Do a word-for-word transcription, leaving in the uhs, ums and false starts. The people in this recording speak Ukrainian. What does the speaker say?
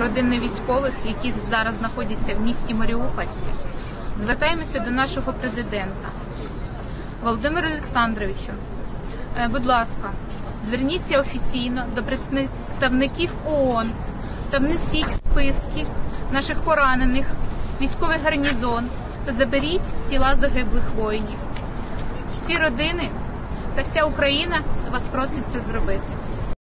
родини військових, які зараз знаходяться в місті Маріуполь, звертаємося до нашого президента. Володимиру Олександровичу, будь ласка, зверніться офіційно до представників ООН та внесіть в списки наших поранених військовий гарнізон та заберіть тіла загиблих воїнів. Всі родини та вся Україна вас просить це зробити.